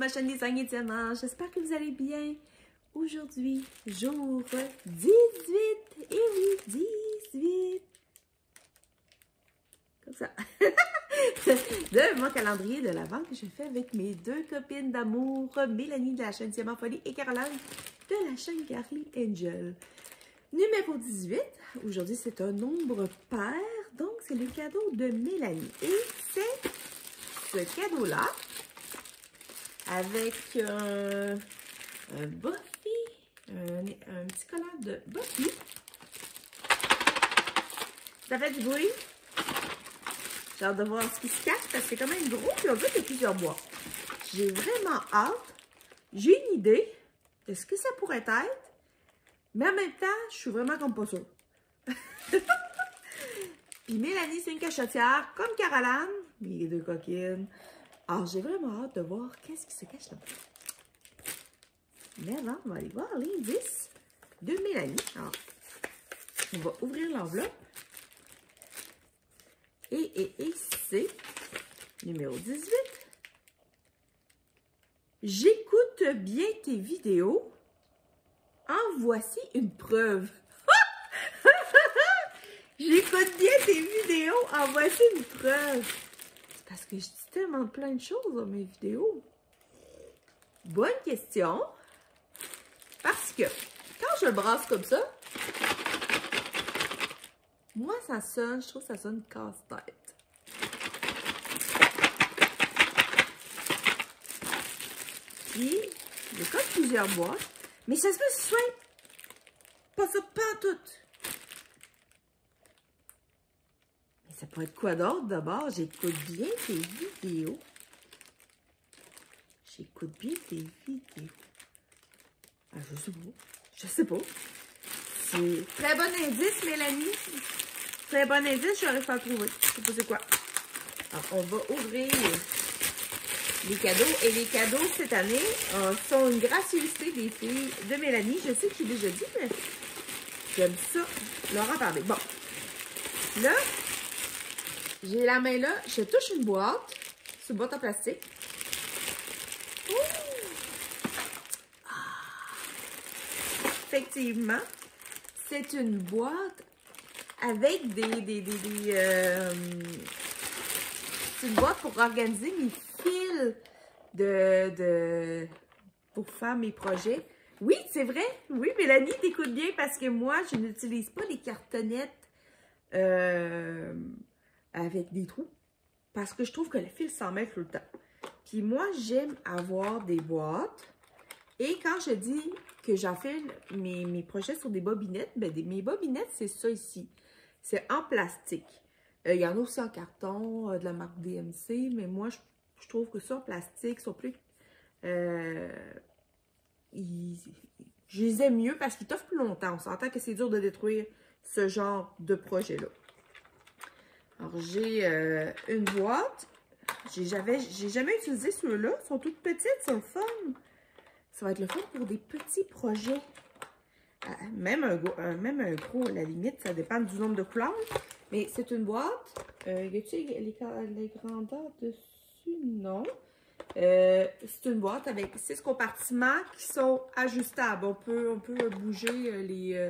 ma chaîne Design et Diamant. J'espère que vous allez bien. Aujourd'hui, jour 18. Et oui, 18. Comme ça. De mon calendrier de l'Avent que je fais avec mes deux copines d'amour, Mélanie de la chaîne Diamant Folie et Caroline de la chaîne Carly Angel. Numéro 18. Aujourd'hui, c'est un nombre pair. Donc, c'est le cadeau de Mélanie. Et c'est ce cadeau-là avec un Buffy, un petit collant de Buffy. Ça fait du bruit. J'ai hâte de voir ce qui se cache parce que c'est quand même gros. Puis on dirait qu'il y a plusieurs bois. J'ai vraiment hâte. J'ai une idée de ce que ça pourrait être. Mais en même temps, je suis vraiment comme pas sûre. Puis Mélanie, c'est une cachetière comme Caroline. Les deux coquines. Alors, j'ai vraiment hâte de voir qu'est-ce qui se cache là-bas. Mais avant, on va aller voir l'indice de Mélanie. Alors, on va ouvrir l'enveloppe. Et c'est numéro 18. J'écoute bien tes vidéos. En voici une preuve. J'écoute bien tes vidéos. En voici une preuve. C'est parce que je dis tellement plein de choses dans mes vidéos. Bonne question. Parce que quand je le brasse comme ça, moi, ça sonne, je trouve que ça sonne casse-tête. Puis, il y a comme plusieurs boîtes. Mais ça se peut que ce soit pas ça, pas tout. Mais ça pourrait être quoi d'autre d'abord? J'écoute bien tes vidéos. J'écoute bien tes vidéos. Ah, je sais pas. Je sais pas. C'est très bon indice, Mélanie. Très bon indice, j'arrive pas à le trouver. Je sais pas c'est quoi. Alors, on va ouvrir les cadeaux. Et les cadeaux, cette année, sont une gracieuseté des filles de Mélanie. Je sais que j'ai déjà dit, mais j'aime ça leur en parler. Bon. Là, j'ai la main là. Je touche une boîte. C'est une boîte en plastique. Effectivement, c'est une boîte avec c'est une boîte pour organiser mes fils pour faire mes projets. Oui, c'est vrai. Oui, Mélanie, t'écoutes bien parce que moi, je n'utilise pas les cartonnettes avec des trous parce que je trouve que le fil s'en mêle tout le temps. Puis moi, j'aime avoir des boîtes. Et quand je dis que j'enfile mes projets sur des bobinettes, ben mes bobinettes, c'est ça ici. C'est en plastique. Il y en a aussi en carton, de la marque DMC, mais moi, je trouve que ça en plastique, sont plus... je les aime mieux parce qu'ils t'offrent plus longtemps. On s'entend que c'est dur de détruire ce genre de projet-là. Alors, j'ai une boîte. J'ai jamais utilisé ceux-là. Ils sont toutes petites, c'est le fun. Ça va être le fun pour des petits projets. Même un gros, à la limite, ça dépend du nombre de couleurs. Mais c'est une boîte. Y a-t-il les grandeurs dessus? Non. C'est une boîte avec 6 compartiments qui sont ajustables. On peut bouger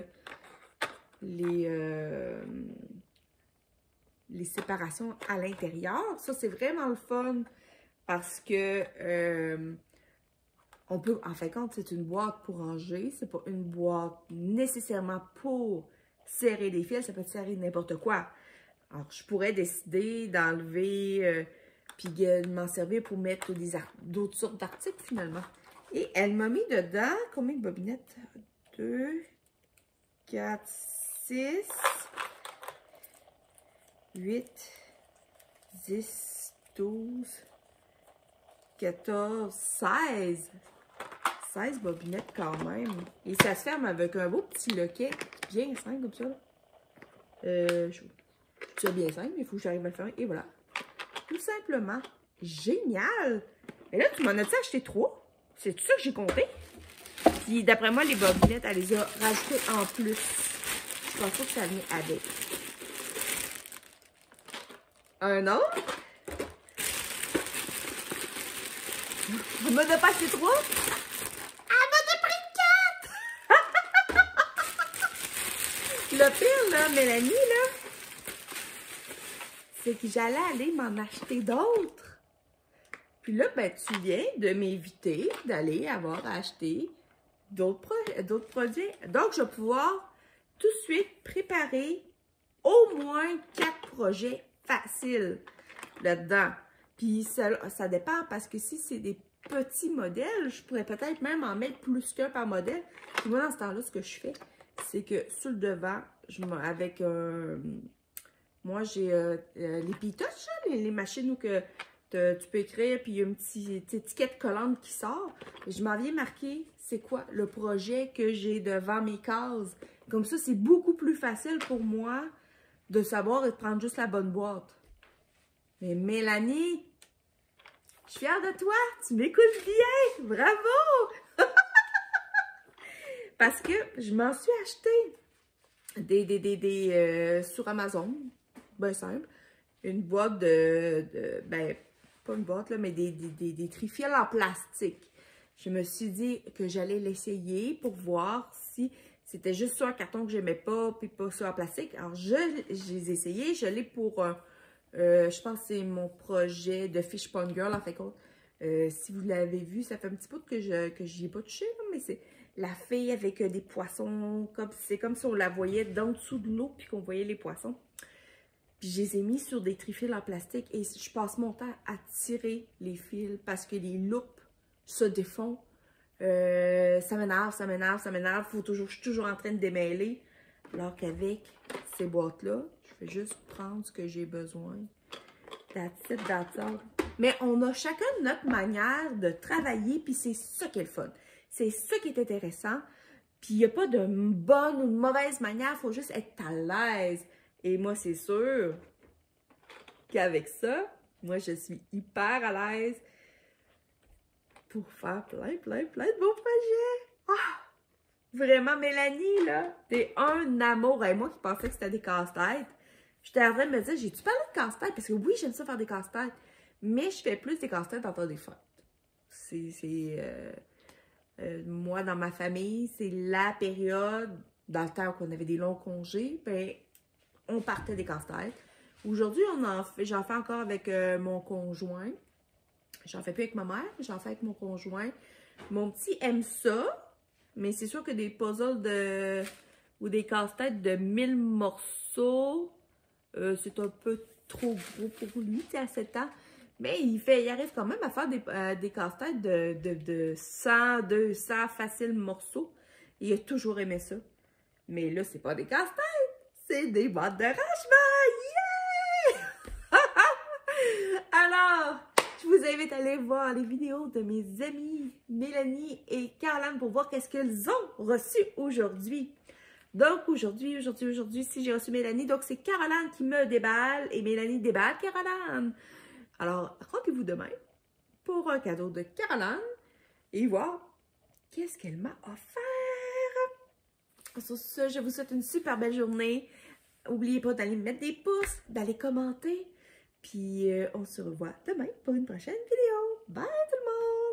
les séparations à l'intérieur. Ça, c'est vraiment le fun parce que... on peut, en fin de compte, c'est une boîte pour ranger. C'est pas une boîte nécessairement pour serrer des fils. Ça peut serrer n'importe quoi. Alors, je pourrais décider d'enlever, puis de m'en servir pour mettre d'autres sortes d'articles, finalement. Et elle m'a mis dedans, combien de bobinettes? 2, 4, 6, 8, 10, 12, 14, 16. 16 bobinettes quand même. Et ça se ferme avec un beau petit loquet. Bien simple comme ça. Je sais bien simple, mais il faut que j'arrive à le faire. Et voilà. Tout simplement. Génial! Et là, tu m'en as-tu acheté 3? C'est tout ça que j'ai compté? Puis d'après moi, les bobinettes, elle les a rajoutées en plus. Je pense pas que ça vient avec. Un autre? Elle m'a dépassé 3. Elle m'a pris 4. Le pire, là, Mélanie, là, c'est que j'allais aller m'en acheter d'autres. Puis là, ben, tu viens de m'éviter d'aller avoir acheté d'autres produits. Donc, je vais pouvoir tout de suite préparer au moins 4 projets faciles là-dedans. Puis ça dépend parce que si c'est des petits modèles, je pourrais peut-être même en mettre plus qu'un par modèle. Puis moi, dans ce temps-là, ce que je fais, c'est que sur le devant, avec moi, j'ai les P-Touch, les machines où que tu peux écrire, puis il y a une petite étiquette collante qui sort. Et je m'en viens marquer c'est quoi le projet que j'ai devant mes cases. Comme ça, c'est beaucoup plus facile pour moi de savoir et de prendre juste la bonne boîte. Mais Mélanie, je suis fière de toi, tu m'écoutes bien, bravo! Parce que je m'en suis acheté sur Amazon, ben simple, une boîte ben, pas une boîte là, mais des trifils en plastique. Je me suis dit que j'allais l'essayer pour voir si c'était juste sur un carton que j'aimais pas, puis pas sur un plastique. Alors, je les ai essayés, je l'ai pour... je pense que c'est mon projet de Fish Pond Girl, en fait. Si vous l'avez vu, ça fait un petit bout que j'y ai pas touché, là, mais c'est la fille avec des poissons. C'est comme si on la voyait d'en dessous de l'eau puis qu'on voyait les poissons. Puis je les ai mis sur des trifils en plastique et je passe mon temps à tirer les fils parce que les loupes se défont. Ça m'énerve, ça m'énerve, ça m'énerve. Je suis toujours en train de démêler. Alors qu'avec ces boîtes-là, je vais juste prendre ce que j'ai besoin. That's it, that's all. Mais on a chacun notre manière de travailler, puis c'est ça qui est le fun. C'est ça qui est intéressant. Puis il n'y a pas de bonne ou de mauvaise manière, il faut juste être à l'aise. Et moi, c'est sûr qu'avec ça, moi, je suis hyper à l'aise pour faire plein de beaux projets. Ah! Vraiment, Mélanie, là, t'es un amour. Et moi qui pensais que c'était des casse-têtes, j'étais en train de me dire, j'ai-tu parlé de casse-tête? Parce que oui, j'aime ça faire des casse-têtes, mais je fais plus des casse-têtes dans le temps des fêtes. Moi, dans ma famille, c'est la période, dans le temps qu'on avait des longs congés, ben, on partait des casse-têtes. Aujourd'hui, j'en fais encore avec mon conjoint. J'en fais plus avec ma mère, j'en fais avec mon conjoint. Mon petit aime ça, mais c'est sûr que des puzzles ou des casse-têtes de 1000 morceaux, c'est un peu trop gros pour lui, tu sais, à 7 ans. Mais il arrive quand même à faire des casse-têtes de 100, 200 faciles morceaux. Il a toujours aimé ça. Mais là, c'est pas des casse-têtes, c'est des boîtes de rangement! Yeah! Alors, je vous invite à aller voir les vidéos de mes amies Mélanie et Caroline pour voir qu'est-ce qu'elles ont reçu aujourd'hui. Donc, aujourd'hui, si j'ai reçu Mélanie, donc c'est Caroline qui me déballe et Mélanie déballe Caroline. Alors, rendez-vous demain pour un cadeau de Caroline et voir qu'est-ce qu'elle m'a offert. Sur ce, je vous souhaite une super belle journée. N'oubliez pas d'aller mettre des pouces, d'aller commenter. Puis, on se revoit demain pour une prochaine vidéo. Bye tout le monde!